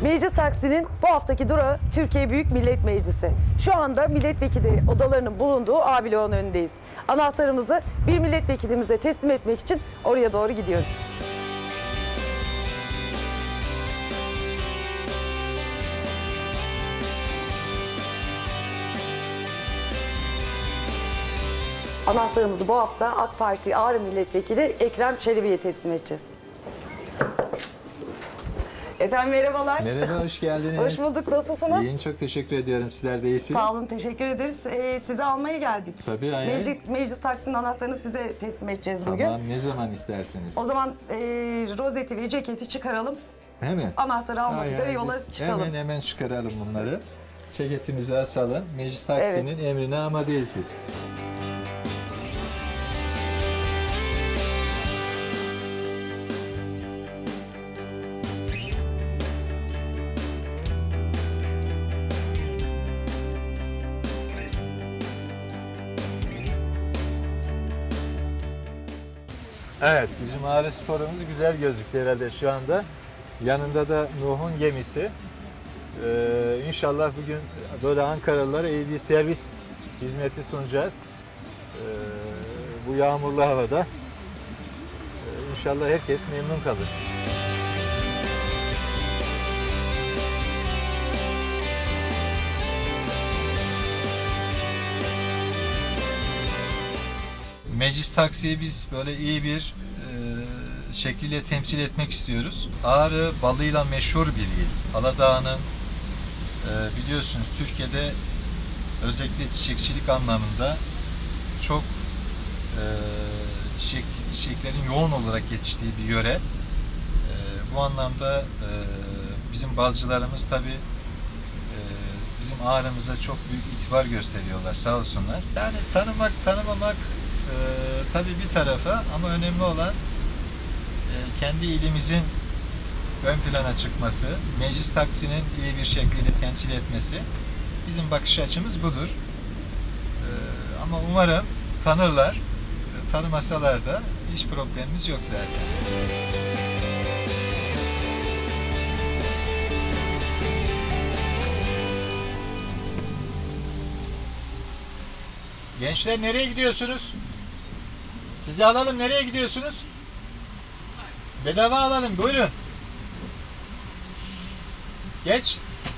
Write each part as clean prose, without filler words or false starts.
Meclis Taksi'nin bu haftaki durağı Türkiye Büyük Millet Meclisi. Şu anda milletvekili odalarının bulunduğu A bloğun önündeyiz. Anahtarımızı bir milletvekilimize teslim etmek için oraya doğru gidiyoruz. Anahtarımızı bu hafta AK Parti Ağrı Milletvekili Ekrem Çelebi'ye teslim edeceğiz. Efendim merhabalar. Merhaba, hoş geldiniz. Hoş bulduk, nasılsınız? İyiyim, çok teşekkür ediyorum. Sizler de iyisiniz. Sağ olun, teşekkür ederiz. Sizi almaya geldik. Tabii, aynen. Meclis Taksi'nin anahtarını size teslim edeceğiz bugün. Tamam, ne zaman isterseniz. O zaman rozeti ve ceketi çıkaralım. Hemen. Anahtarı almak Aynen, üzere yola biz çıkalım. Hemen çıkaralım bunları. Ceketimizi asalım. Meclis Taksi'nin emrine amadeyiz biz. Evet, bizim Ağrı Spor'umuz güzel gözüktü herhalde şu anda. Yanında da Nuh'un gemisi. İnşallah bugün böyle Ankaralılara iyi bir servis hizmeti sunacağız. Bu yağmurlu havada. İnşallah herkes memnun kalır. Meclis Taksi'yi biz böyle iyi bir şekliyle temsil etmek istiyoruz. Ağrı balıyla meşhur bir il. Aladağ'ın biliyorsunuz Türkiye'de özellikle çiçekçilik anlamında çok çiçeklerin yoğun olarak yetiştiği bir yöre. Bu anlamda bizim balcılarımız tabii bizim Ağrı'mıza çok büyük itibar gösteriyorlar, sağ olsunlar. Yani tanımak, tanımamak tabii bir tarafa ama önemli olan kendi ilimizin ön plana çıkması, Meclis Taksi'nin iyi bir şekilde temsil etmesi. Bizim bakış açımız budur. Ama umarım tanırlar, tanımasalar da hiç problemimiz yok zaten. Gençler nereye gidiyorsunuz? Sizi alalım, nereye gidiyorsunuz? Bedava alalım, buyurun. Geç.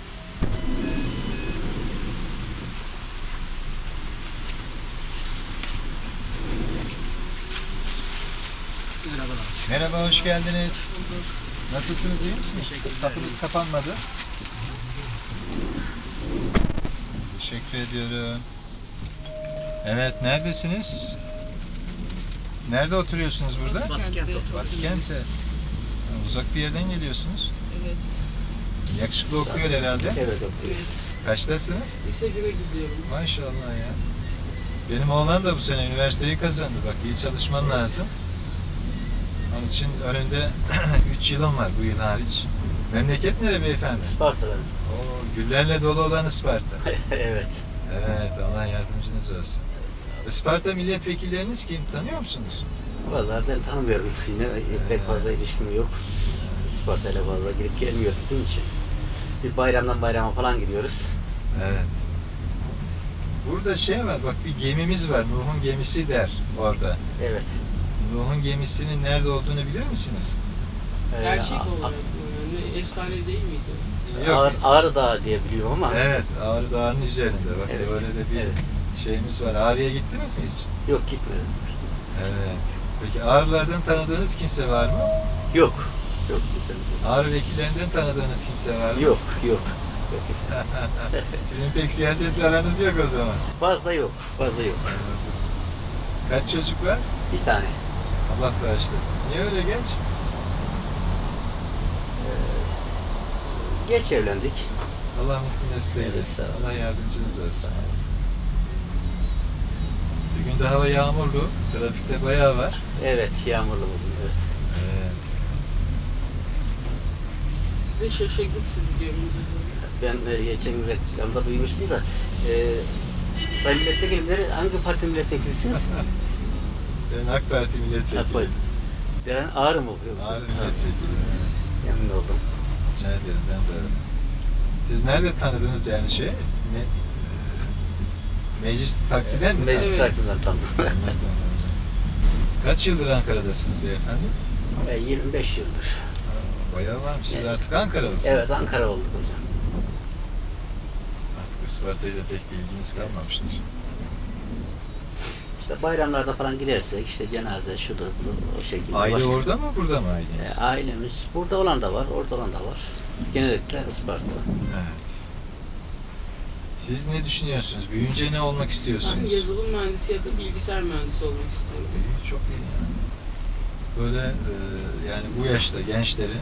Merhabalar. Merhaba, hoş geldiniz. Nasılsınız, iyi misiniz? Kapınız kapanmadı. Teşekkür ediyorum. Evet, neredesiniz? Nerede oturuyorsunuz burada? Batıkent'te oturuyoruz. Batıkent'te. Uzak bir yerden geliyorsunuz. Evet. Yakışıklı okuyor herhalde. Evet, okuyoruz. Kaçtasınız? Lise 1'e gidiyorum. Maşallah ya. Benim oğlan da bu sene üniversiteyi kazandı. Bak, iyi çalışman lazım. Onun için önünde 3 yılım var bu yıl hariç. Memleket nere beyefendi? Isparta'dan. Oo, güllerle dolu olan Isparta. Evet. Evet, Allah yardımcınız olsun. Isparta milletvekilleriniz kim? Tanıyor musunuz? Vallahi ben tanımıyorum. Yine pek fazla ilişkim yok. Isparta'yla fazla girip gelmiyor gittiğim için. Bir bayramdan bayrama falan gidiyoruz. Evet. Burada şey var, bak bir gemimiz var. Nuh'un gemisi der orada. Evet. Nuh'un gemisinin nerede olduğunu biliyor musunuz? Gerçek olarak yani efsane değil miydi? Ağrı Dağı diye biliyorum ama. Evet, Ağrı Dağı'nın üzerinde. Bak, Evet. böyle de bir Evet. şeyimiz var. Ağrı'ya gittiniz mi hiç? Yok, gitmedim. Evet. Peki Ağrılardan tanıdığınız kimse var mı? Yok. Yok, kimsemiz yok. Ağrı vekillerinden tanıdığınız kimse var mı? Yok, yok. Sizin pek siyasetle aranız yok o zaman. Fazla yok, fazla yok. Kaç çocuk var? Bir tane. Allah bağışlasın. Niye öyle genç? Geç evlendik. Allah mutlu mesut Evet, eylesin. sağ olasın. Allah yardımcınız olsun. Bir gün de hava yağmurlu. Trafikte bayağı var. Evet, yağmurlu bugün. Evet. Evet. Biz de şaşırdık sizi görünce. Ben geçen gün reklamda duymuştum da Sayın Milletvekilleri hangi parti milletvekilisiniz? Ben AK Parti milletvekili. AK Parti. Ben Ağrı mı okuyorsunuz? Ağrı milletvekili. Memnun oldum. Rica ederim, ben de öyle. Siz nerede tanıdınız yani meclis taksiden mi? Meclis Evet. taksiden tam. Kaç yıldır Ankara'dasınız beyefendi? 25 yıldır. Bayağı varmış. Siz Evet. artık Ankara'dasınız. Evet, Ankara olduk hocam. Artık Isparta'yla pek bir ilginiz kalmamıştır. İşte bayramlarda falan gidersek işte cenaze şudur budur o şekilde. Aile Başka- orada mı, burada mı aileniz? Ailemiz burada olan da var, orada olan da var. Genellikle Isparta. Evet. Siz ne düşünüyorsunuz? Büyüyünce ne olmak Ben istiyorsunuz? yazılım mühendisi ya da bilgisayar mühendisi olmak istiyorum. İyi, çok iyi yani. Böyle yani bu yaşta gençlerin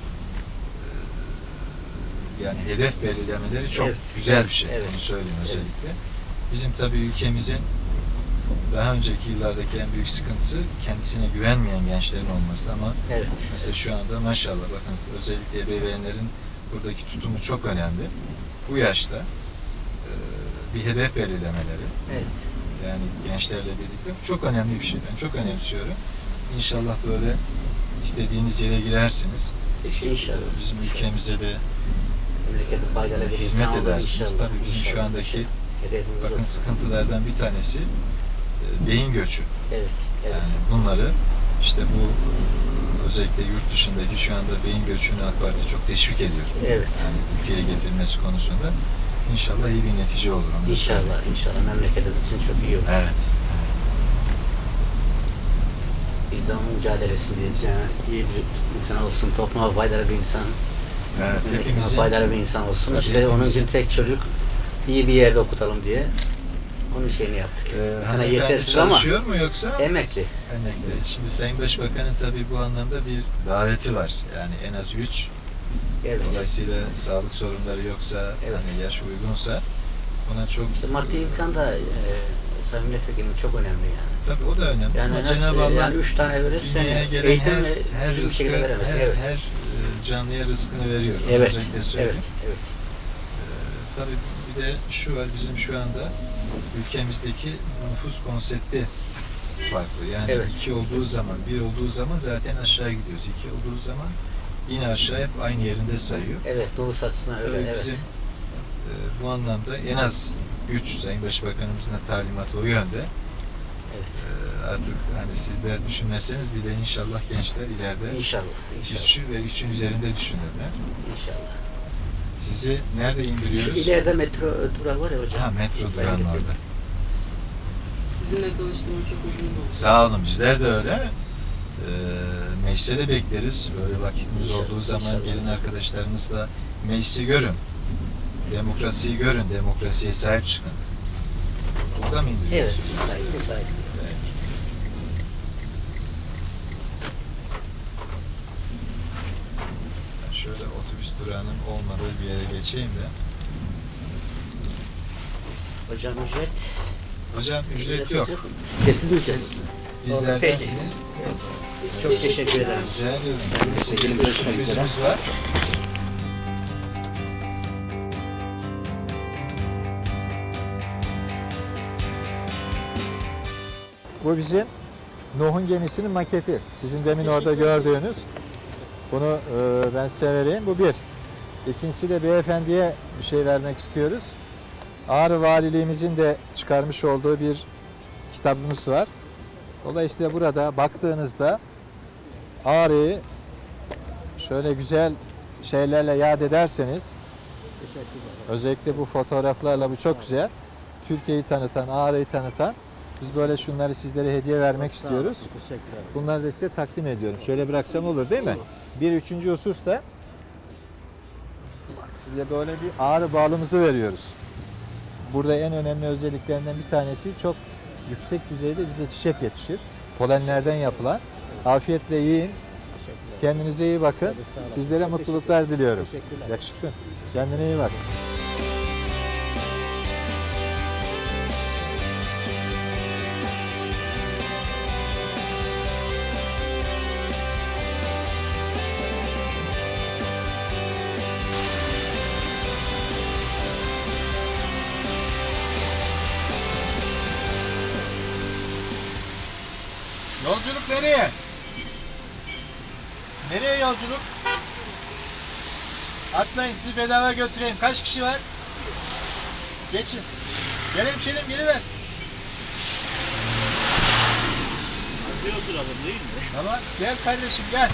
yani hedef belirlemeleri çok Evet. güzel bir şey. Evet. Bunu söyleyeyim Evet. özellikle. Bizim tabii ülkemizin daha önceki yıllardaki en büyük sıkıntısı kendisine güvenmeyen gençlerin olması ama Evet. mesela şu anda maşallah bakın özellikle ebeveynlerin buradaki tutumu çok önemli. Bu yaşta bir hedef belirlemeleri Evet. yani gençlerle birlikte çok önemli bir şey. Ben çok önemsiyorum. İnşallah böyle istediğiniz yere girersiniz. Teşekkür İnşallah. ederim. Bizim ülkemize de Memlekete faydalı bir hizmet insan olur edersiniz. inşallah. Tabii bizim şu İnşallah. andaki hedefimiz bakın olsun. sıkıntılardan bir tanesi beyin göçü. Evet. Evet. Yani bunları işte bu özellikle yurt dışındaki şu anda beyin göçünü AK Parti çok teşvik ediyor. Evet. Yani ülkeye getirmesi konusunda inşallah iyi bir netice olur. onu da söyleyeyim. İnşallah. İnşallah memleketimiz için çok iyi olur. Evet. Biz de onun mücadelesindeyiz. Yani iyi bir insan olsun, topluma faydalı bir insan, Evet. memleketime Hepimizin faydalı bir insan olsun. Tabii İşte onun hepimizin. için tek çocuk iyi bir yerde okutalım diye onun şeyini yaptık. Yani hanımefendi yetersiz ama çalışıyor mu yoksa? emekli. Emekli. Şimdi Sayın Başbakan'ın tabii bu anlamda bir daveti var. Yani en az 3. Evet. Dolayısıyla sağlık sorunları yoksa, Evet. hani yaş uygunsa buna çok... İşte maddi imkan da Sayın Milletvekilim çok önemli yani. Tabii o da önemli. Yani Ama nasıl, Cenab-ı Allah yani 3 tane verirsen dünyaya gelen eğitim her düzgün bir rızkı, şekilde veremez. her, Evet. her canlıya rızkını veriyor. Onu Evet. özellikle Evet. söyleyeyim. Evet. Tabii bir de şu var, bizim şu anda ülkemizdeki nüfus konsepti farklı. Yani Evet. 2 olduğu zaman, 1 olduğu zaman zaten aşağı gidiyoruz. 2 olduğu zaman yine aşağı hep aynı yerinde sayıyor. Evet. Nüfus açısından öyle. Tabii Evet. bizim bu anlamda en az 3 Sayın Başbakanımızın da talimatı o yönde. Evet. Artık hani sizler düşünmeseniz bile inşallah gençler ileride İnşallah. İnşallah. 3'ü ve 3'ün üzerinde düşünürler. İnşallah. Sizi nerede Şu indiriyoruz? ileride metro durağı var ya hocam. Ha, metro Sayın durağının Milletvekilim. orada. Sizinle tanıştığıma çok memnun oldum. Sağ olun, bizler de öyle. Meclise de bekleriz. Böyle vakitiniz İnşallah, olduğu zaman inşallah. gelin arkadaşlarınızla meclisi görün. Demokrasiyi görün, demokrasiye sahip çıkın. Burada mı Evet. indiriyorsunuz? Müsait. Evet. Ben şöyle otobüs durağının olmadığı bir yere geçeyim de. Hocam ücret. Hocam ücret yok. Ücretsiz misiniz? Siz bizlerdensiniz. Çok teşekkür ederim. Rica ediyorum. Teşekkür ederim. Sürprizimiz var. Bu bizim Nuh'un gemisinin maketi. Sizin demin orada gördüğünüz. Bunu ben size vereyim. Bu bir. İkincisi de beyefendiye bir şey vermek istiyoruz. Ağrı Valiliğimizin de çıkarmış olduğu bir kitabımız var. Dolayısıyla burada baktığınızda Ağrı'yı şöyle güzel şeylerle yad ederseniz, özellikle bu fotoğraflarla bu çok güzel. Türkiye'yi tanıtan, Ağrı'yı tanıtan, biz böyle şunları sizlere hediye vermek istiyoruz. Bunları da size takdim ediyorum. Şöyle bıraksam olur değil mi? Bir üçüncü husus da bak size böyle bir Ağrı balımızı veriyoruz. Burada en önemli özelliklerinden bir tanesi çok yüksek düzeyde bizde çiçek yetişir. Polenlerden yapılan. Afiyetle yiyin. Kendinize iyi bakın. Sizlere mutluluklar diliyorum. Yakışıklı. Kendine iyi bak. Yolculuk nereye? Nereye yolculuk? Atlayın, sizi bedava götüreyim. Kaç kişi var? Geçin. Gel hemşerim, geliver. Bir oturalım değil mi? Tamam, gel kardeşim gel.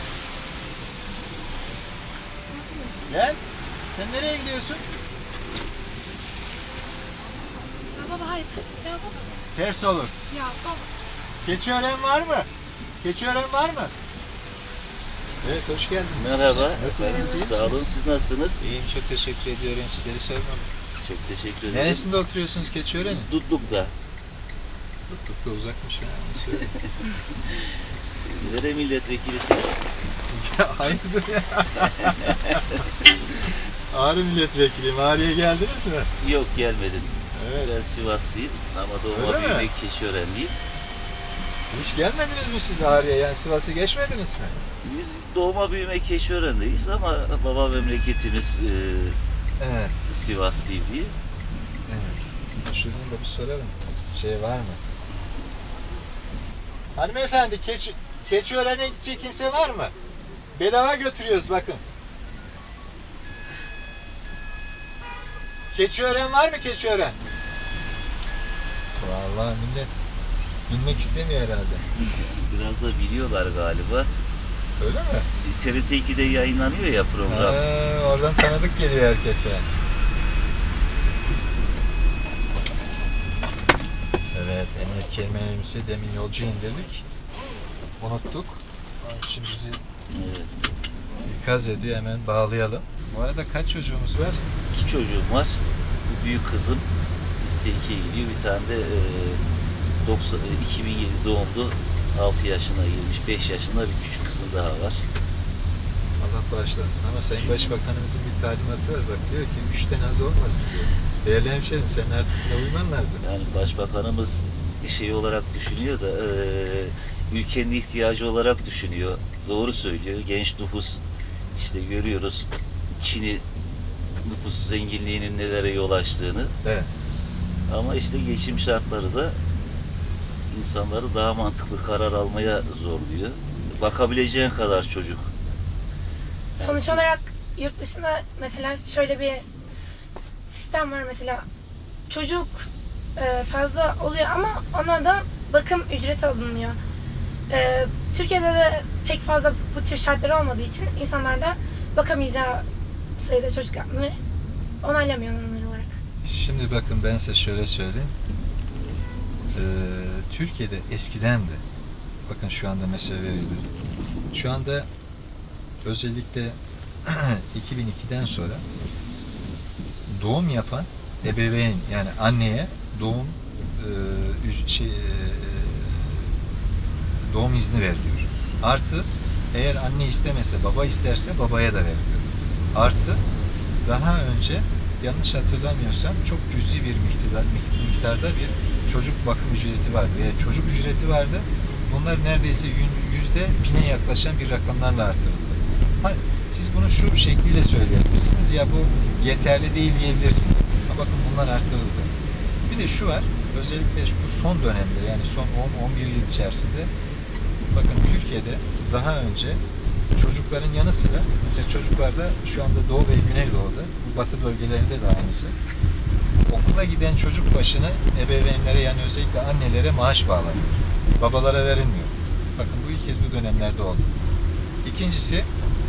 Gel. Sen nereye gidiyorsun? Ya baba hayır. Ya baba. Ters olur. Ya baba. Keçiören var mı? Keçiören var mı? Evet, hoş geldiniz. Merhaba. Nasılsınız? iyi Sağ olun. misiniz? Siz nasılsınız? İyiyim, çok teşekkür ediyorum. Sizleri sormam. Çok teşekkür ederim. Neresinde oturuyorsunuz Keçiören'in? Dutluk'ta. Çok da uzakmış ya. Söyle. Nere milletvekilisiniz? Ya hayırdır ya? Ağrı milletvekiliyim. Ağrı'ya geldiniz mi? Yok gelmedim. Ben Evet. Sivaslıyım ama Öyle doğma mi? büyüme Keçiörenliyim. Hiç gelmediniz mi siz Ağrı'ya? Yani Sivas'ı geçmediniz mi? Biz doğma büyüme Keçiören'deyiz ama baba memleketimiz Evet. Sivaslıyım diye. Evet. Şuradan da bir soralım. Şey var mı? Hanımefendi, Keçiören'e gidecek kimse var mı? Bedava götürüyoruz bakın. Keçiören var mı Keçiören? Vallahi millet bilmek istemiyor herhalde. Biraz da biliyorlar galiba. Öyle mi? TRT 2'de yayınlanıyor ya program. Oradan tanıdık geliyor herkese. Evet, emniyet kemerimizi demin yolcu indirdik. Unuttuk. Onun için bizi Evet. ikaz ediyor, hemen bağlayalım. Bu arada kaç çocuğumuz var? 2 çocuğum var. Bu büyük kızım lise 2'ye gidiyor. Bir tane de 2007 doğumlu 6 yaşına girmiş. 5 yaşında bir küçük kızım daha var. Allah bağışlasın ama Sayın Başbakanımızın bir talimatı var. Bak diyor ki 3'ten az olmasın diyor. Değerli hemşerim, senin artık buna uyman lazım. Yani başbakanımız şey olarak düşünüyor da ülkenin ihtiyacı olarak düşünüyor. Doğru söylüyor. Genç nüfus işte görüyoruz Çin'i nüfus zenginliğinin nelere yol açtığını. Evet. Ama işte geçim şartları da insanları daha mantıklı karar almaya zorluyor. Bakabileceğin kadar çocuk. Yani Sonuç olarak yurt dışında mesela şöyle bir sistem var mesela. Çocuk fazla oluyor ama ona da bakım ücreti alınıyor. Türkiye'de de pek fazla bu tür şartlar olmadığı için insanlar da bakamayacağı sayıda çocuk yapmayı onaylamıyor normal olarak. Şimdi bakın ben size şöyle söyleyeyim. Türkiye'de eskiden de bakın şu anda mesele veriyoruz. Şu anda özellikle 2002'den sonra doğum yapan ebeveyn yani anneye doğum doğum izni veriliyor. Artı eğer anne istemese baba isterse babaya da veriliyor. Artı daha önce yanlış hatırlamıyorsam çok cüzi bir miktarda bir çocuk bakım ücreti vardı veya çocuk ücreti vardı. Bunlar neredeyse %1000'e yaklaşan bir rakamlarla arttırıldı. Siz bunu şu şekliyle söyleyebilirsiniz ya bu yeterli değil diyebilirsiniz. Ama bakın bunlar arttırıldı. Bir de şu var, özellikle bu son dönemde yani son 10-11 yıl içerisinde bakın Türkiye'de daha önce çocukların yanı sıra mesela çocuklarda şu anda Doğu ve Güneydoğu'da Batı bölgelerinde de aynısı. Okula giden çocuk başına ebeveynlere yani özellikle annelere maaş bağlanıyor. Babalara verilmiyor. Bakın bu ilk kez bu dönemlerde oldu. İkincisi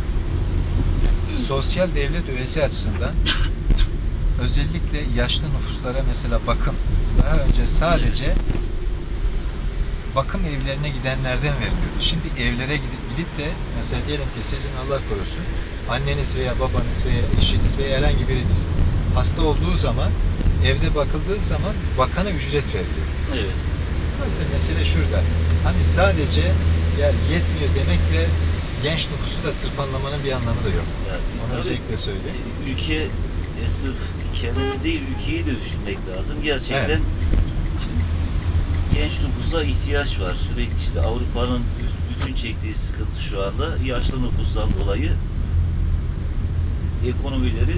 sosyal devlet üyesi açısından özellikle yaşlı nüfuslara mesela bakım daha önce sadece bakım evlerine gidenlerden veriliyordu. Şimdi evlere gidip de mesela diyelim ki sizin Allah korusun anneniz veya babanız veya eşiniz veya herhangi biriniz hasta olduğu zaman evde bakıldığı zaman bakana ücret veriliyor. Evet. Dolayısıyla mesele şurada. Hani sadece yani yetmiyor demekle genç nüfusu da tırpanlamanın bir anlamı da yok. Yani, Onu tabii, özellikle söyleyeyim. ülke sırf kendimiz değil ülkeyi de düşünmek lazım. Gerçekten Evet. genç nüfusa ihtiyaç var. Sürekli işte Avrupa'nın bütün çektiği sıkıntı şu anda yaşlı nüfustan dolayı ekonomileri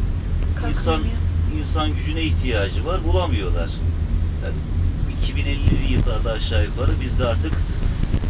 insan gücüne ihtiyacı var. Bulamıyorlar. Yani 2050'li yıllarda aşağı yukarı bizde artık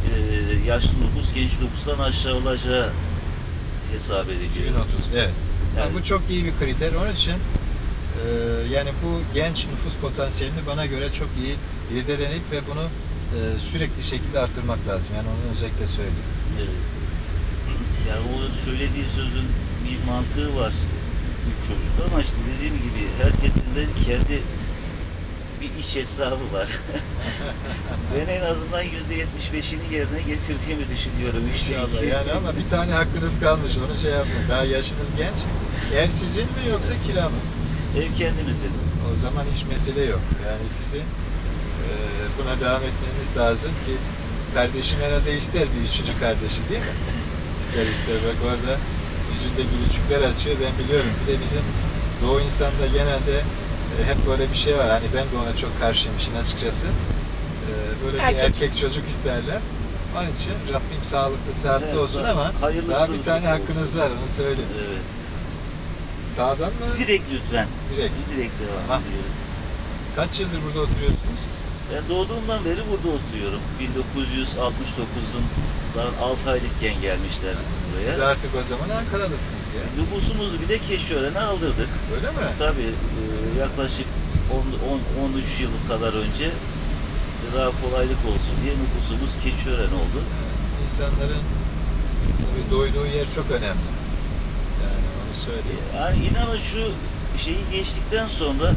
yaşlı nüfus genç nüfustan aşağı olacağı hesap ediliyor. 2030. Evet. Yani bu çok iyi bir kriter. Onun için yani bu genç nüfus potansiyelini bana göre çok iyi irdelenip ve bunu sürekli şekilde arttırmak lazım. Yani onu özellikle söyleyeyim. Evet. Yani o söylediği sözün bir mantığı var. 3 çocuk ama işte dediğim gibi herkesin de kendi bir iç hesabı var. Ben en azından %75'ini yerine getirdiğimi düşünüyorum. İnşallah. Yani ama bir tane hakkınız kalmış. Onu şey yapmayın. Daha yaşınız genç. Ev sizin mi yoksa kira mı? Ev kendimizin. O zaman hiç mesele yok. Yani sizin buna devam etmeniz lazım ki kardeşin herhalde ister bir üçüncü kardeşi değil mi? İster bak orada yüzünde gülücükler açıyor ben biliyorum. Bir de bizim Doğu insanda genelde hep böyle bir şey var. Hani ben de ona çok karşıyım işin açıkçası. Böyle bir erkek çocuk isterler. Onun için Rabbim sağlıklı, sıhhatli Evet, olsun ama hayırlısı daha bir tane hakkınız olsun. var onu söyleyeyim. Evet. Sağdan mı? Direkt lütfen. Direkt. Direkt devam Tamam. ediyoruz. Kaç yıldır burada oturuyorsunuz? Ben doğduğumdan beri burada oturuyorum. 1969'un 6 aylıkken gelmişler buraya. Siz artık o zaman Ankara'dasınız ya. Nüfusumuzu bile Keçiören'e aldırdık. Öyle mi? Tabii yaklaşık 13 yıl kadar önce işte daha kolaylık olsun diye nüfusumuz Keçiören oldu. Evet, insanların tabii doyduğu yer çok önemli. Yani onu söyleyeyim. Yani inanın şu şeyi geçtikten sonra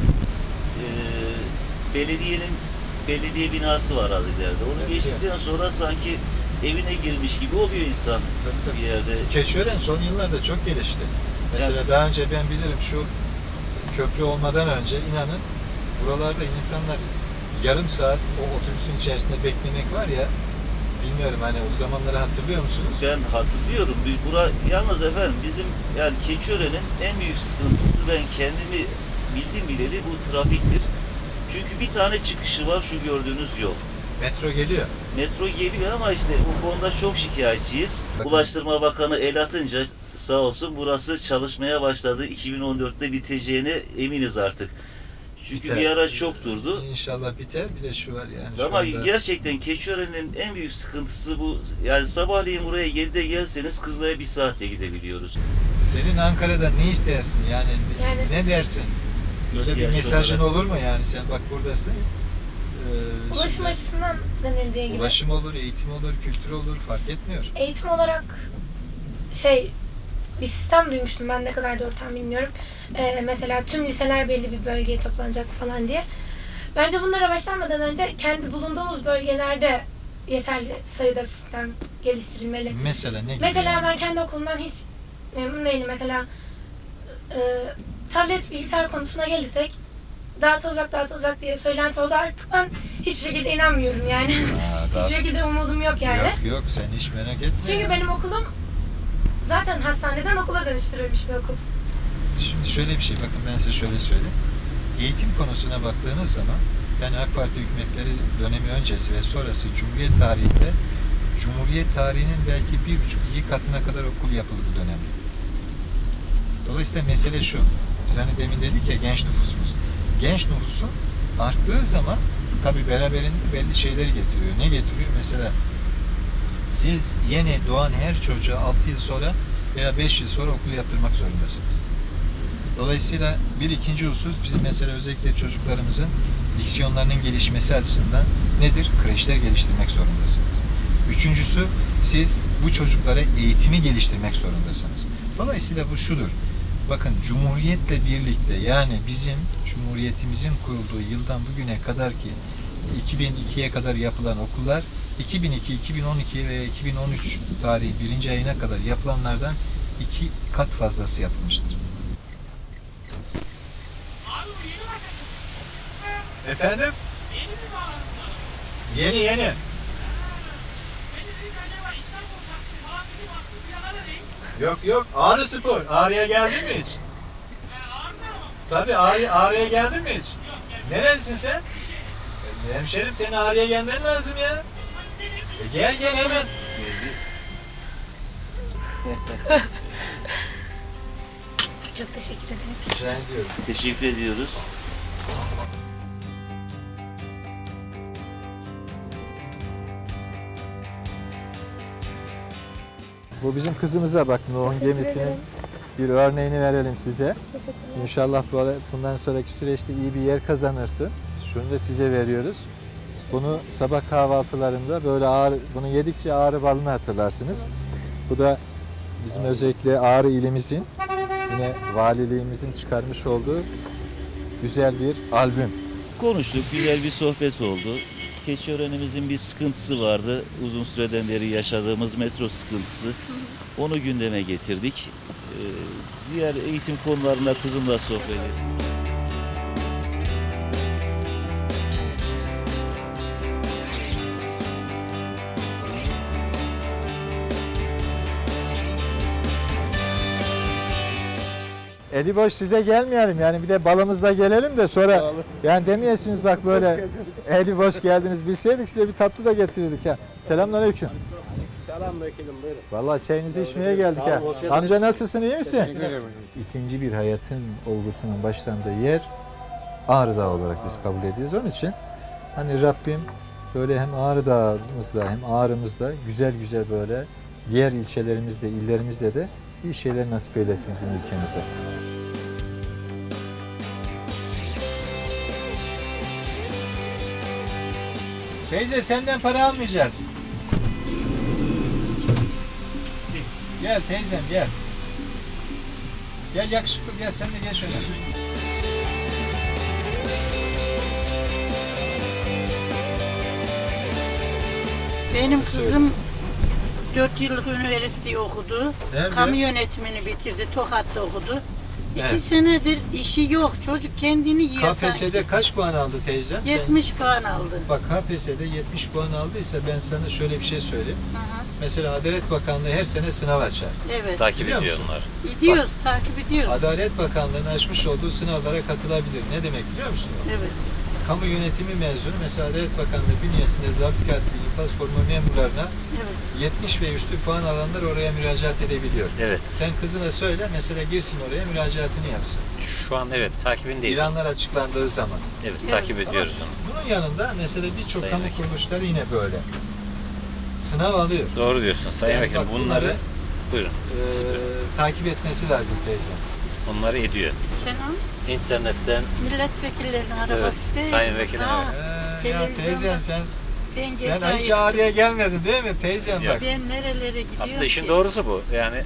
belediye binası var az ileride. Onu Evet, geçtikten sonra sanki evine girmiş gibi oluyor insan Tabii. bir yerde. Keçiören son yıllarda çok gelişti. Mesela Evet. daha önce ben bilirim şu köprü olmadan önce inanın buralarda insanlar yarım saat o otobüsün içerisinde beklemek var ya bilmiyorum hani o zamanları hatırlıyor musunuz? Ben hatırlıyorum. Yalnız efendim bizim yani Keçiören'in en büyük sıkıntısı ben kendimi bildim bileli bu trafiktir. Çünkü bir tane çıkışı var şu gördüğünüz yol. Metro geliyor. Metro geliyor ama işte bu konuda çok şikayetçiyiz. Bakın. Ulaştırma Bakanı el atınca sağ olsun burası çalışmaya başladı. 2014'te biteceğine eminiz artık. Çünkü Biter. bir ara çok durdu. İnşallah biter. Bir de şu var yani. Şu Ama anda- gerçekten Keçiören'in en büyük sıkıntısı bu. Yani sabahleyin buraya 7'de gelseniz Kızılay'a 1 saatte gidebiliyoruz. Senin Ankara'da ne istersin yani, Yani- ne dersin? Böyle bir İhtiyaç mesajın olarak. olur mu yani sen bak buradasın. Ulaşım Şimdi açısından denildiği gibi. ulaşım olur, eğitim olur, kültür olur fark etmiyor. Eğitim olarak bir sistem duymuştum ben ne kadar doğru tam bilmiyorum. Mesela tüm liseler belli bir bölgeye toplanacak falan diye. Bence bunlara başlanmadan önce kendi bulunduğumuz bölgelerde yeterli sayıda sistem geliştirilmeli. Mesela ne gibi? Mesela yani? ben kendi okulumdan hiç memnun değilim. Mesela tablet bilgisayar konusuna gelirsek dağıtılacak diye söylenti oldu. Artık ben hiçbir şekilde inanmıyorum yani. Hiçbir şekilde umudum yok yani. Yok sen hiç merak etme. Çünkü ya. benim okulum zaten hastaneden okula dönüştürülmüş bir okul. Şimdi şöyle bir şey bakın ben size şöyle söyleyeyim. Eğitim konusuna baktığınız zaman ben AK Parti hükümetleri dönemi öncesi ve sonrası Cumhuriyet tarihinde Cumhuriyet tarihinin belki 1,5-2 katına kadar okul yapıldı bu dönemde. Dolayısıyla mesele şu. Biz hani demin dedik ya genç nüfusumuz. Genç nüfusun arttığı zaman tabii beraberinde belli şeyleri getiriyor. Ne getiriyor? Mesela siz yeni doğan her çocuğa 6 yıl sonra veya 5 yıl sonra okul yaptırmak zorundasınız. Dolayısıyla bir ikinci husus bizim mesela özellikle çocuklarımızın diksiyonlarının gelişmesi açısından nedir? Kreşler geliştirmek zorundasınız. Üçüncüsü siz bu çocuklara eğitimi geliştirmek zorundasınız. Dolayısıyla bu şudur. Bakın Cumhuriyet'le birlikte yani bizim Cumhuriyetimizin kurulduğu yıldan bugüne kadar ki 2002'ye kadar yapılan okullar 2002, 2012 ve 2013 tarihi 1. ayına kadar yapılanlardan 2 kat fazlası yapılmıştır. Abi bu yeni başlasın. Efendim? Yeni mi bağladın? Yeni. Ben de dedim acaba İstanbul taksi falan dedim aklım bir yana da değil. Yok. Ağrı Spor. Ağrı'ya geldin mi hiç? Ağrı'da mı? Tabii Ağrı'ya geldin mi hiç? Nerelisin sen? Hemşerim senin Ağrı'ya gelmen lazım ya. Gel hemen. Çok teşekkür ederiz. Rica ediyorum. Teşekkür ediyoruz. Bu bizim kızımıza bak Nuh'un Teşekkür gemisinin ederim. bir örneğini verelim size. Teşekkürler. İnşallah bundan sonraki süreçte iyi bir yer kazanırsın. Şunu da size veriyoruz. Bunu sabah kahvaltılarında böyle bunu yedikçe Ağrı balını hatırlarsınız. Bu da bizim özellikle Ağrı ilimizin, yine valiliğimizin çıkarmış olduğu güzel bir albüm. Konuştuk, güzel bir sohbet oldu. Keçiören'imizin bir sıkıntısı vardı. Uzun süreden beri yaşadığımız metro sıkıntısı. Onu gündeme getirdik. Diğer eğitim konularında kızımla sohbet ettik. Eli boş size gelmeyelim yani bir de balımızla gelelim de sonra yani demeyesiniz bak böyle eli boş geldiniz bilseydik size bir tatlı da getirirdik ha. Selamünaleyküm. Selamünaleyküm, buyurun. Vallahi çayınızı içmeye geldik ha. Amca nasılsın, iyi misin? İkinci bir hayatın olgusunun başlandığı yer Ağrı Dağı olarak biz kabul ediyoruz. Onun için hani Rabbim böyle hem Ağrı Dağımızda hem Ağrı'mızda güzel güzel böyle diğer ilçelerimizde, illerimizde de iyi şeyler nasip eylesin bizim ülkemize. Teyze senden para almayacağız. Gel teyzem gel. Gel yakışıklı gel sen de gel şöyle. Benim kızım 4 yıllık üniversiteyi okudu. Nerede? Kamu yönetimini bitirdi. Tokat'ta okudu. Evet. 2 senedir işi yok. Çocuk kendini yiyor KPSS'de sanki. kaç puan aldı teyzem? 70 puan aldı. Bak KPSS'de 70 puan aldıysa ben sana şöyle bir şey söyleyeyim. Hı hı. Mesela Adalet Bakanlığı her sene sınav açar. Evet. Takip Biliyor ediyor musun? onlar. Gidiyoruz, takip ediyoruz. Adalet Bakanlığı'nın açmış olduğu sınavlara katılabilir. Ne demek biliyor musun? Evet. Kamu yönetimi mezunu mesela Adalet Bakanlığı bünyesinde zabıt katibi, infaz koruma memurlarına Evet. 70 ve üstü puan alanlar oraya müracaat edebiliyor. Evet. Sen kızına söyle mesela girsin oraya müracaatını yapsın. Şu an evet takibindeyiz. İlanlar açıklandığı zaman. Evet Evet. takip ediyoruz onu. Bunun yanında mesela birçok Sayın kamu Vekilim. kuruluşları yine böyle. Sınav alıyor. Doğru diyorsun Sayın Yani Vekilim. bak Bunları buyurun. Siz buyurun. Takip etmesi lazım teyze. Onları ediyor. Kenan, İnternetten milletvekillerinin arabası değil. Sayın Vekilim, Ha, Ya televizyonda teyzem ben gece sen hiç Ağrı'ya gelmedin değil mi teyzem bak. Ben nerelere gidiyorum aslında işin ki? doğrusu bu. Yani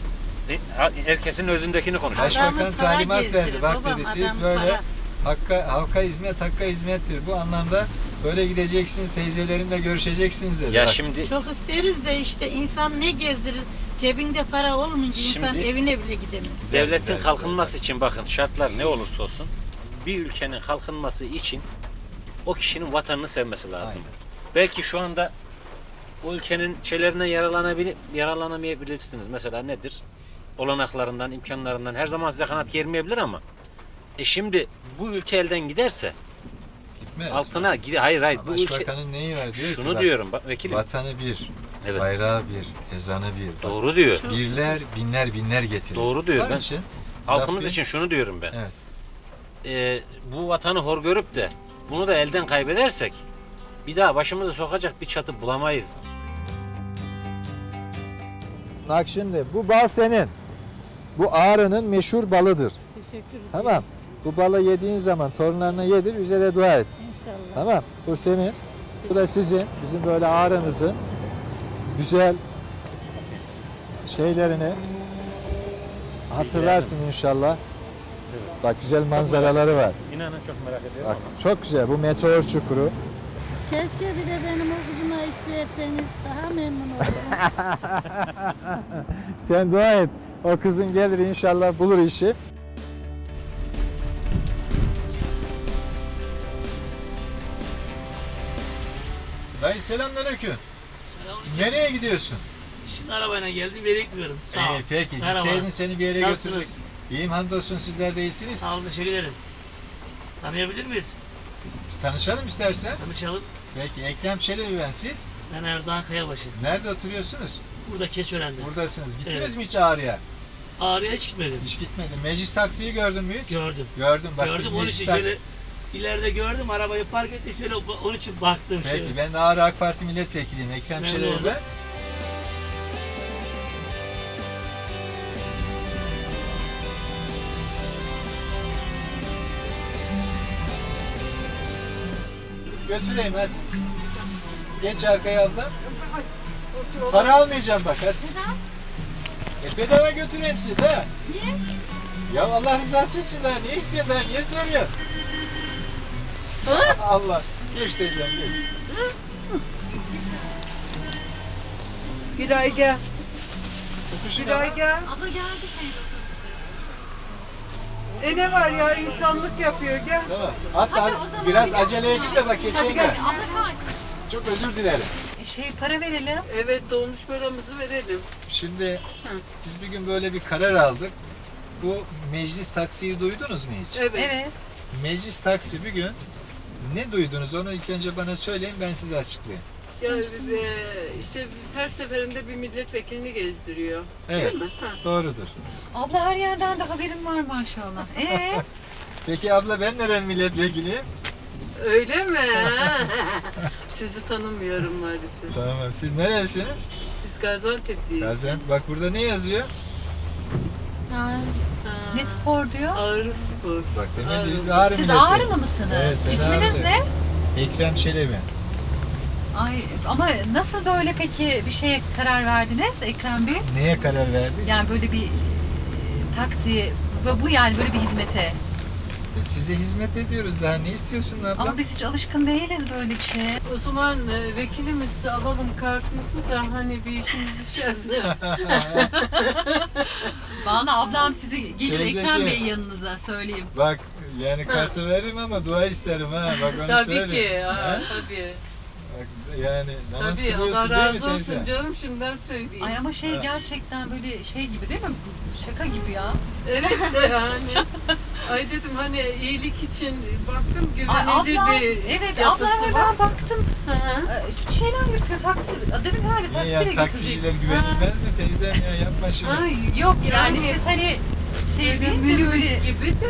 herkesin özündekini konuşuyoruz. Adamın Başbakan para talimat gezdirir verdi. Bak babam, dedi siz adam böyle para. halka hizmet hakka hizmettir. Bu anlamda böyle gideceksiniz teyzelerimle görüşeceksiniz dedi. Ya Bak. şimdi Çok isteriz de işte insan ne gezdirir? Cebinde para olmayınca insan Şimdi- evine bile gidemez. devletin kalkınması için bakın şartlar ne olursa olsun bir ülkenin kalkınması için o kişinin vatanını sevmesi lazım. Belki şu anda o ülkenin şeylerinden yararlanamayabilirsiniz. Mesela nedir? Olanaklarından, imkanlarından her zaman size kanat germeyebilir ama şimdi bu ülke elden giderse Gitmez. altına hayır bu ülke Başbakanın neyi var diyor ki şunu bak, diyorum bak vekilim. vatanı bir, Evet. bayrağı bir, ezanı bir. Bak, Doğru diyor. birler, binler getirir. Doğru diyor. Onun Ben için halkımız Rabbim- için şunu diyorum ben. Evet. Bu vatanı hor görüp de bunu da elden kaybedersek bir daha başımızı sokacak bir çatı bulamayız. Bak şimdi bu bal senin. Bu Ağrı'nın meşhur balıdır. Teşekkür ederim. Tamam. Bu balı yediğin zaman torunlarına yedir, üzere dua et. İnşallah. Tamam. Bu senin. Bu da sizin. Bizim böyle Ağrı'mızın güzel şeylerini hatırlarsın inşallah. Bak güzel manzaraları var. İnanın çok merak ediyorum. Bak çok güzel. Bu meteor çukuru. Keşke bir de benim o kızıma işlerseniz daha memnun olurum. Sen dua et. O kızın gelir inşallah bulur işi. Dayı selamünaleyküm. Nereye gidiyorsun? Şimdi arabayla geldim, yere gitmiyorum. Sağ ol. Peki. Merhaba. Gitseydin seni bir yere Nasılsınız? götürecek. İyiyim hamdolsun sizler de iyisiniz. Sağ olun, teşekkür ederim. Tanıyabilir miyiz? Biz tanışalım istersen. Tanışalım. Peki Ekrem Çelebi ben siz. Ben Erdoğan Kayabaşı. Nerede oturuyorsunuz? Burada Keçiören'de. Buradasınız. Gittiniz Evet. mi hiç Ağrı'ya? Ağrı'ya hiç gitmedim. Hiç gitmedim. Meclis taksiyi gördün mü hiç? Gördüm. Gördüm. Bak biz Gördüm, onun meclis için taksi- şöyle ileride gördüm, arabayı park ettim, şöyle onun için baktım. Peki şöyle. ben de Ağrı AK Parti milletvekiliyim. Ekrem Memnun Çelebi oldum. ben. götüreyim hadi. Geç arkaya abla. Para almayacağım bak hadi. Bedava götüreyim sizi de. Niye? Ya Allah rızası için daha ne istiyorsun daha niye soruyorsun? Allah. Geç teyzem geç. Güray gel. Sıkışın Güray gel. Abla geldi şey otobüste. Ne var ya insanlık yapıyor gel. Tamam. Hatta Hadi o zaman biraz hadi aceleye git de bak geçeyim ben. Abla kay. Çok özür dilerim. Para verelim. Evet dolmuş paramızı verelim. Şimdi biz bir gün böyle bir karar aldık. Bu meclis taksiyi duydunuz mu hiç? Evet. Meclis taksi bir gün ne duydunuz onu ilk önce bana söyleyin ben size açıklayayım. Ya işte her seferinde bir milletvekilini gezdiriyor. Evet Değil mi? Ha. doğrudur. Abla her yerden de haberin var maşallah. Peki abla ben nerenin milletvekiliyim? Öyle mi? Sizi tanımıyorum maalesef. Tamam siz neresiniz? Biz Gaziantep'liyiz. Gaziantep. Bak burada ne yazıyor? Ne spor diyor? Ağrı Spor. Bak demek ki biz Ağrı. Ağrı Siz milletvekili. Ağrılı mısınız? Evet, ben İsminiz Ağrılıyım. ne? Ekrem Çelebi. Ay ama nasıl böyle peki bir şeye karar verdiniz Ekrem Bey? Neye karar verdik? Yani böyle bir taksi bu yani böyle bir hizmete. Size hizmet ediyoruz daha ne istiyorsun abla? Ama biz hiç alışkın değiliz böyle bir şeye. O zaman vekilimiz alalım kartınızı da hani bir işimiz düşerse. Vallahi ablam sizi gelir Teyzeciğim. Ekrem Bey'in yanınıza söyleyeyim. Bak yani kartı veririm ama dua isterim ha. Bak onu Tabii söyle. ki. Ha? Tabii. Bak, yani namaz Tabii kılıyorsun Allah değil mi razı teyze? olsun canım şimdiden söyleyeyim. Ay ama şey gerçekten böyle şey gibi değil mi? Şaka gibi ya. Evet yani. Ay dedim hani iyilik için baktım Ay güvenilir ablam, bir evet yapısı ablam var. ben baktım. Hı hı. Bir şeyler yapıyor taksi. Dedim herhalde Niye taksiyle ya götürecek. taksiciler güvenilmez mi teyzem ya yapma şunu. Ay, Yok yani Yani- siz hani şey Böyle deyince minibüs böyle. gibi de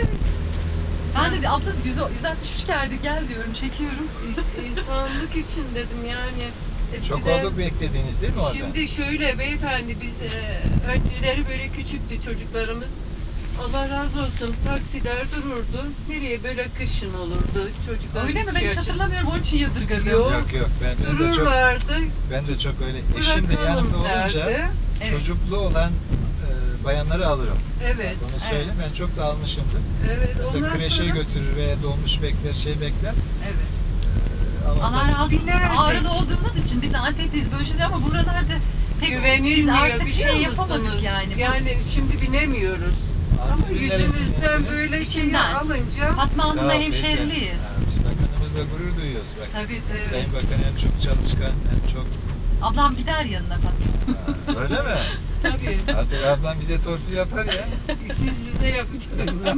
Ben de abla 163 geldi gel diyorum çekiyorum. insanlık için dedim yani. Çok Eskiden- olduk beklediğiniz değil mi orada? Şimdi şöyle beyefendi biz önceleri böyle küçüktü çocuklarımız. Allah razı olsun taksiler dururdu. Nereye böyle kışın olurdu çocuklar. Öyle mi? Ben hiç yaşa- hatırlamıyorum onun için yadırgadım. Yok. Yok ben de çok Dururlardı. ben de çok öyle eşim de yanımda Bırakalım olunca derdi. Evet. çocuklu olan bayanları alırım. Evet. Onu söyleyeyim ben çok da almışımdır. Evet. Mesela ondan kreşe sonra- götürür veya dolmuş bekler şey bekler. Evet. Ama Allah tabii- razı olsun. Binerdik. Ağrılı olduğumuz için biz Antepliyiz böyle şeyler ama buralarda pek Güvenilmiyor biz artık biliyor şey yapamadık musunuz? yani. Yani şimdi binemiyoruz. Ama Antepl'in yüzümüzden neresindensiniz? böyle şey İçinden. alınca Fatma Sağ Hanım'la ol hemşeriliyiz. teyze. Ha, biz bakanımızla gurur duyuyoruz bak. Tabii tabii. Sayın Bakan hem çok çalışkan hem çok... Ablam gider yanına Fatma. Ha, öyle mi? tabii Artık ablam bize torpil yapar ya. siz bize yapacaksınız.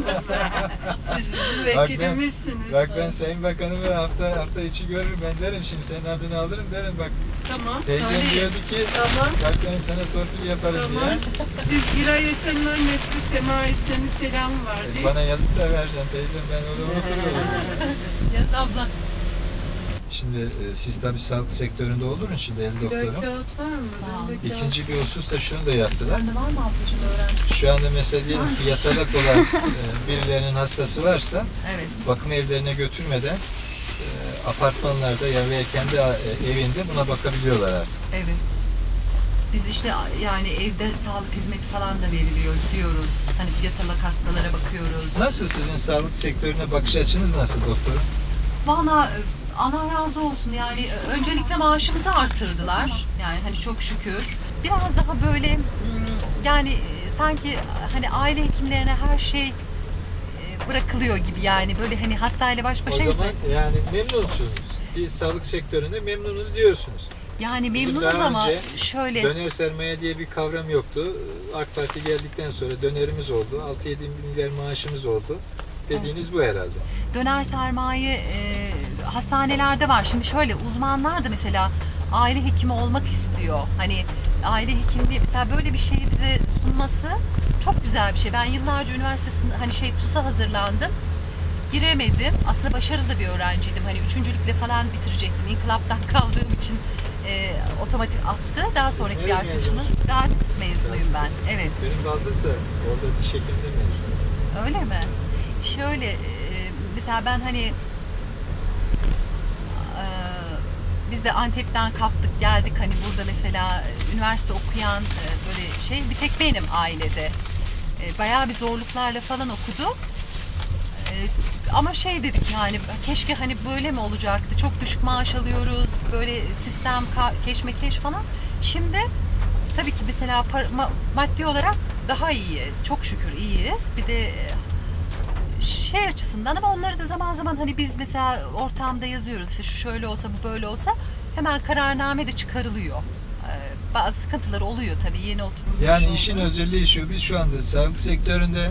Siz bizim Bak vekilimizsiniz. Bak ben Sayın Bakanımı hafta içi görürüm ben derim şimdi senin adını alırım derim bak. Tamam. Teyzem Söyle. diyordu ki Tamam. bak ben sana torpil yaparım Tamam. diye. Siz Giray Esen'in annesi Sema Esen'in selamı var değil mi? Bana yazıp da vereceksin teyzem ben onu unuturum. Yaz abla. Şimdi siz tabii sağlık sektöründe olduğunuz için değerli Giray doktorum. kağıt var mı? Sağ ol. Bende kağıt. İkinci bir husus da şunu da yaptılar. Sende var mı ablacığım öğrenci? Şu anda mesela diyelim ki yatalak olan birilerinin hastası varsa Evet. bakım evlerine götürmeden apartmanlarda ya veya kendi evinde buna bakabiliyorlar artık. Evet. Biz işte yani evde sağlık hizmeti falan da veriliyor. Gidiyoruz. Hani yatalak hastalara bakıyoruz. Nasıl sizin sağlık sektörüne bakış açınız nasıl doktorum? Valla Allah razı olsun yani öncelikle maaşımızı artırdılar. Yani hani çok şükür. Biraz daha böyle yani sanki hani aile hekimlerine her şey bırakılıyor gibi yani böyle hani hastayla baş başayız. O zaman yani memnunsunuz. Biz sağlık sektöründe memnunuz diyorsunuz. Yani Bizim memnunuz daha ama önce şöyle Döner diye bir kavram yoktu. AK Parti geldikten sonra dönerimiz oldu. 6-7 milyar maaşımız oldu. Dediğiniz bu herhalde. döner sermaye hastanelerde var. Şimdi şöyle uzmanlar da mesela aile hekimi olmak istiyor. Hani aile hekimliği mesela böyle bir şeyi bize sunması çok güzel bir şey. Ben yıllarca üniversitesinde hani TUS'a hazırlandım. Giremedim. Aslında başarılı bir öğrenciydim. Hani üçüncülükle falan bitirecektim. İnkılaptan kaldığım için otomatik attı. Daha sonraki bir Nereye arkadaşımız Gaziantep mezunuyum ben. Evet. Benim baldız da orada diş hekimliği mezunu. Öyle mi? Şöyle mesela ben hani de Antep'ten kalktık geldik hani burada mesela üniversite okuyan böyle şey bir tek benim ailede. Bayağı bir zorluklarla falan okuduk. Ama şey dedik yani keşke hani böyle mi olacaktı? Çok düşük maaş alıyoruz. Böyle sistem keşmekeş falan. Şimdi tabii ki mesela maddi olarak daha iyiyiz. Çok şükür iyiyiz. Bir de şey açısından ama onları da zaman zaman hani biz mesela ortamda yazıyoruz. İşte şu şöyle olsa bu böyle olsa hemen kararname de çıkarılıyor. Bazı sıkıntılar oluyor tabii yeni oturulmuş. Yani işin özelliği şu, biz şu anda sağlık sektöründe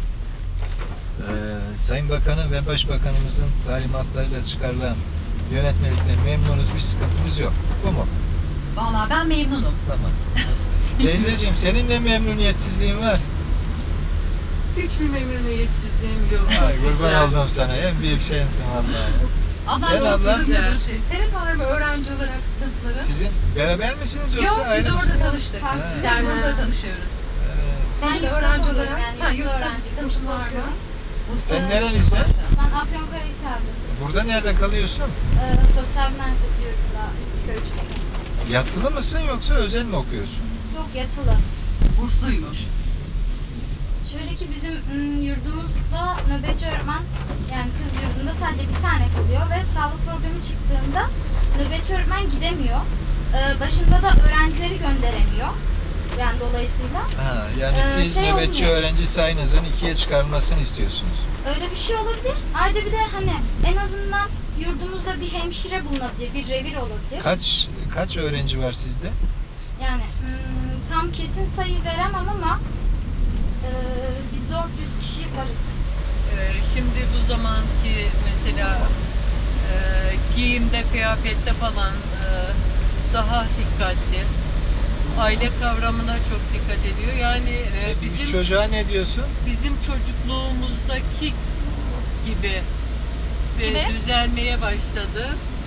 Sayın Bakan'ın ve Başbakanımızın talimatlarıyla çıkarılan yönetmelikten memnunuz, bir sıkıntımız yok. Bu mu? Vallahi ben memnunum. Tamam. Teyzeciğim senin ne memnuniyetsizliğin var? Hiçbir memnuniyetsizliğim yok. Ay kurban oldum sana, en büyük şeyinsin vallahi. Ablam Sen çok abla? güzel bir şey. Senin var mı öğrenci olarak sıkıntıları? Sizin beraber misiniz yoksa Yok ayrı biz mısınız? orada tanıştık. Yani burada tanışıyoruz. Ben Senin de yurtta öğrenci kalıyorum olarak. yani, Ha yurtta yurtta öğrenci, sıkıntın kursda var mı? okuyorum. Sen nerelisin? Ben Afyonkarahisar'da. Burada nerede kalıyorsun? Sosyal Üniversitesi yurdunda Köycük'te. Yatılı mısın yoksa özel mi okuyorsun? Yok yatılı. Bursluymuş. Şöyle ki bizim yurdumuzda nöbetçi öğretmen yani kız yurdunda sadece bir tane kalıyor ve sağlık problemi çıktığında nöbetçi öğretmen gidemiyor. Başında da öğrencileri gönderemiyor. Yani dolayısıyla. Ha, yani siz şey nöbetçi olmuyor. öğrenci sayınızın 2'ye çıkarılmasını istiyorsunuz. Öyle bir şey olabilir. Ayrıca bir de hani en azından yurdumuzda bir hemşire bulunabilir, bir revir olabilir. Kaç öğrenci var sizde? Yani tam kesin sayı veremem ama bir 400 kişi varız. Şimdi bu zamanki mesela giyimde, kıyafette falan daha dikkatli. Aile kavramına çok dikkat ediyor. Yani Üç çocuğa ne diyorsun? bizim çocukluğumuzdaki gibi Kime? düzelmeye başladı.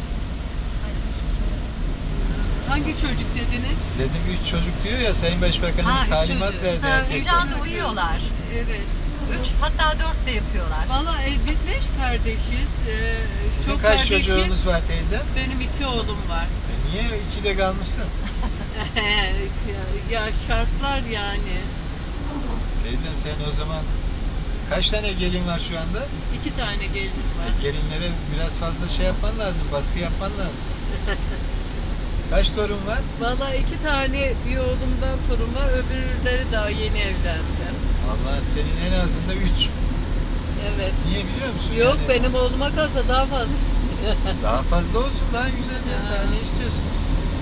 Hangi çocuk dediniz? Dedim 3 çocuk diyor ya, Sayın Başbakanımız Ha, üç talimat çocuğu. verdi. Ha, herkese. İran'da uyuyorlar. Evet. 3 hatta 4 de yapıyorlar. Vallahi biz 5 kardeşiz. Sizin çok kaç kardeşim. çocuğunuz var teyze? Benim 2 oğlum var. Niye 2'de kalmışsın? Ya şartlar yani. Teyzem sen o zaman kaç tane gelin var şu anda? 2 tane gelinim var. Gelinlere biraz fazla şey yapman lazım, baskı yapman lazım. Kaç torun var? Vallahi 2 tane bir oğlumdan torun var, öbürleri daha yeni evlendi. Vallahi senin en azından 3. Evet. Niye biliyor musun? Yok Yani benim oğluma kalsa daha fazla. daha fazla olsun, daha güzel. Yani. Daha ne istiyorsunuz?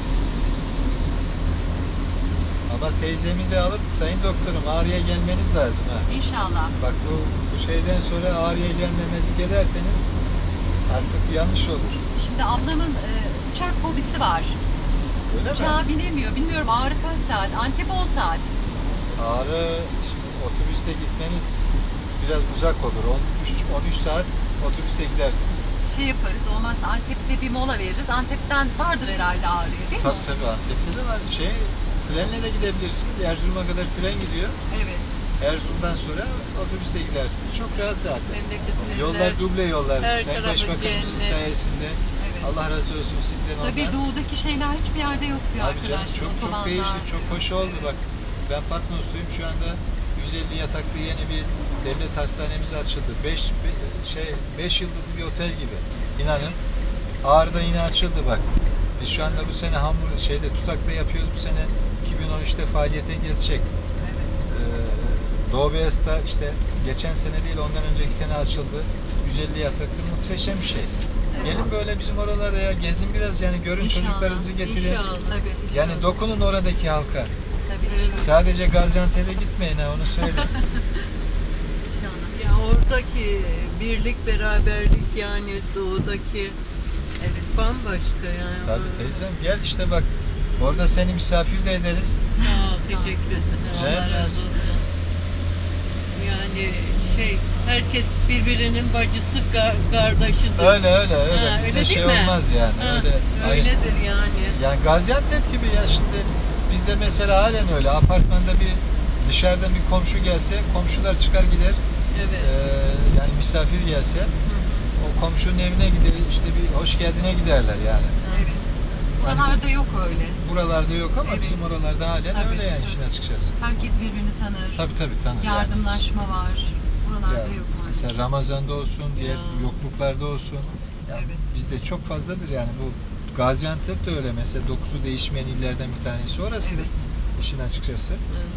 Ama teyzemi de alıp Sayın Doktorum Ağrı'ya gelmeniz lazım ha. İnşallah. Bak bu şeyden sonra Ağrı'ya gelmemezlik ederseniz artık yanlış olur. Şimdi ablamın uçak fobisi var. Öyle mi? Uçağa binemiyor. Bilmiyorum Ağrı kaç saat? Antep 10 saat. Ağrı, şimdi otobüste gitmeniz biraz uzak olur. 13 saat otobüste gidersiniz. Şey yaparız olmazsa Antep'te bir mola veririz. Antep'ten vardır herhalde Ağrı'ya değil mi? Tabii Antep'te de var. Trenle de gidebilirsiniz. Erzurum'a kadar tren gidiyor. Evet. Erzurum'dan sonra otobüste gidersiniz. Çok rahat zaten. Memleketler. Yollar duble yollar. Her Sayın tarafı Başbakanımızın cennet. sayesinde. Evet. Allah razı olsun sizden ondan. Tabii doğudaki şeyler hiçbir yerde yok diyor Tabii canım, arkadaşlar. çok Otobanlar değişti. Çok diyor. hoş oldu Evet. bak. Ben Patmosluyum. Şu anda 150 yataklı yeni bir devlet hastanemiz açıldı. 5 yıldızlı bir otel gibi. İnanın. Ağrı'da yine açıldı bak. Biz şu anda bu sene Tutak'ta yapıyoruz. Bu sene 2013'te faaliyete geçecek. Doğu Beyazıt'ta işte geçen sene değil ondan önceki sene açıldı. 150 yataklı muhteşem bir şey. Evet. Gelin böyle bizim oralarda ya, gezin biraz yani, görün İnşallah. çocuklarınızı getirin. İnşallah. Tabii. Yani dokunun oradaki halka. Tabii inşallah. Sadece Gaziantep'e gitmeyin ha, onu söyle. İnşallah. Ya oradaki birlik, beraberlik yani doğudaki Evet. bambaşka yani. Tabii teyzem gel işte bak. Orada seni misafir de ederiz. Sağ ol, teşekkür ederim. Güzel Allah razı olsun. olsun. Yani herkes birbirinin bacısı, kardeşidir. Öyle. Ha, Bizde öyle şey değil mi? olmaz yani. Ha, Öyle. öyledir yani. Yani Gaziantep gibi ya, şimdi bizde mesela halen öyle. Apartmanda bir dışarıdan bir komşu gelse, komşular çıkar gider. Evet. Yani misafir gelse, o komşunun evine gider, işte bir hoş geldine giderler yani. Evet. Buralarda yok öyle. Buralarda yok ama Evet. bizim oralarda halen Tabii, öyle yani tabii. işin açıkçası. Herkes birbirini tanır. Tabii tanır. Yardımlaşma var. Buralarda Yani. yok maalesef. Mesela Ramazan'da olsun, diğer Ya. yokluklarda olsun. Ya Evet. bizde çok fazladır yani bu. Gaziantep de öyle mesela, dokusu değişmeyen illerden bir tanesi orası. Evet. İşin açıkçası.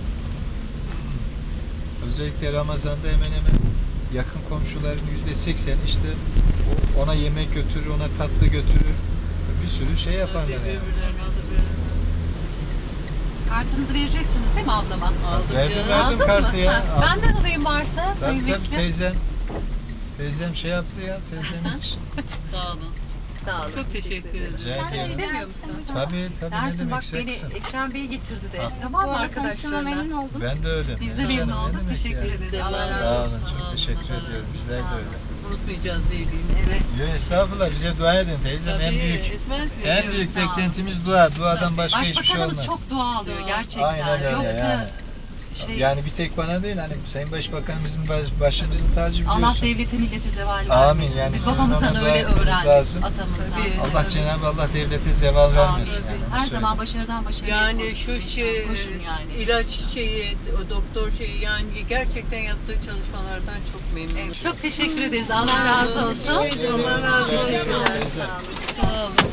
Özellikle Ramazan'da hemen hemen yakın komşuların %80 işte ona yemek götürür, ona tatlı götürür. Bir sürü şey yaparlar yani. Birbirlerine alıp verirler. Kartınızı vereceksiniz değil mi ablama? Aldım Verdim canım. verdim Aldın mı? kartı ya. Ha, aldım. ben de alayım varsa sayın Tabii vekilim. teyzem şey yaptı ya, teyzem hiç. Sağ olun. Sağ olun. Çok teşekkür ederim. Rica Sen ederim. istemiyor musun? Tabii ne Dersin demek bak beni güzelsin. Ekrem Bey getirdi de. Ha. Tamam Bu mı arada tanıştığıma arkadaşlarına? memnun oldum. Ben de öyle. Biz de Ya memnun canım, ne olduk. demek Teşekkür ya. ederiz. Allah Sağ razı olun, olsun. çok teşekkür ediyorum. Bizler Sağ de olun. öyle. Unutmayacağız iyiliğini. Evet. Yo, estağfurullah, bize dua edin teyzem. En büyük Etmez mi? en büyük sağ olun. beklentimiz dua. Duadan başka hiçbir şey Başbakanımız olmaz. çok dua alıyor gerçekten. Aynen öyle Yoksa yani. şey Yani bir tek bana değil, hani Sayın Başbakanımızın başımızın tacı biliyorsun. Allah devlete millete zeval Amin, vermesin. yani Biz sizin babamızdan ona öyle dua etmeniz öğrendik. lazım. Atamızdan. Tabii. Allah Evet. Cenab-ı Allah devlete zeval vermesin. Amin. Yani, onu Her söyleyeyim. zaman başarıdan başarıya Yani koşsun. şu şey, Koşun yani. ilaç şeyi, o doktor şeyi, yani gerçekten yaptığı çalışmalardan çok memnunum. Evet, çok teşekkür ederiz. Allah razı olsun. Allah razı olsun. Teşekkürler. Teyze. Sağ olun. Sağ olun.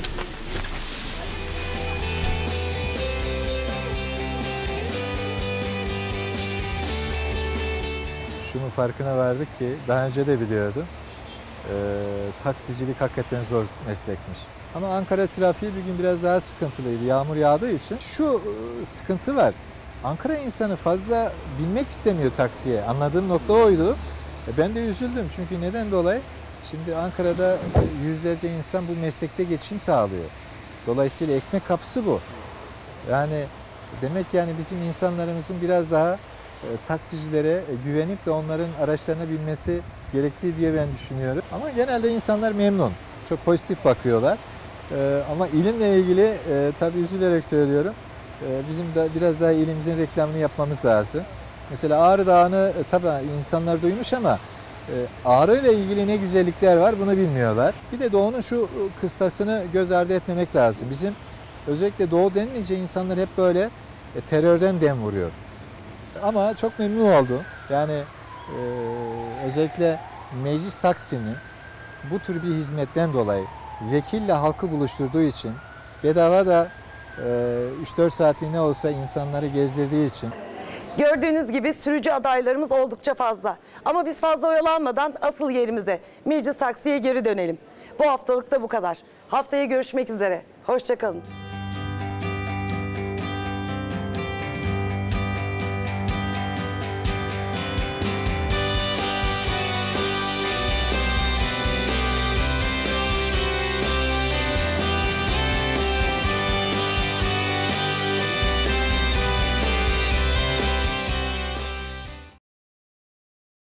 Şunun farkına vardık ki daha önce de biliyordum. Taksicilik hakikaten zor meslekmiş. Ama Ankara trafiği bir gün biraz daha sıkıntılıydı. Yağmur yağdığı için. Şu sıkıntı var. Ankara insanı fazla binmek istemiyor taksiye. Anladığım nokta oydu. Ben de üzüldüm. Çünkü neden dolayı? Şimdi Ankara'da yüzlerce insan bu meslekte geçim sağlıyor. Dolayısıyla ekmek kapısı bu. Yani demek yani bizim insanlarımızın biraz daha taksicilere güvenip de onların araçlarına binmesi gerektiği diye ben düşünüyorum. Ama genelde insanlar memnun. Çok pozitif bakıyorlar. Ama ilimle ilgili tabii üzülerek söylüyorum. Bizim de biraz daha ilimizin reklamını yapmamız lazım. Mesela Ağrı Dağı'nı tabii insanlar duymuş ama Ağrı ile ilgili ne güzellikler var bunu bilmiyorlar. Bir de Doğu'nun şu kıstasını göz ardı etmemek lazım. Bizim özellikle Doğu denilince insanlar hep böyle terörden dem vuruyor. Ama çok memnun oldum. Yani özellikle Meclis Taksim'in bu tür bir hizmetten dolayı vekille halkı buluşturduğu için bedava da 3-4 saatliğine olsa insanları gezdirdiği için. Gördüğünüz gibi sürücü adaylarımız oldukça fazla. Ama biz fazla oyalanmadan asıl yerimize, Meclis Taksi'ye geri dönelim. Bu haftalık da bu kadar. Haftaya görüşmek üzere. Hoşça kalın.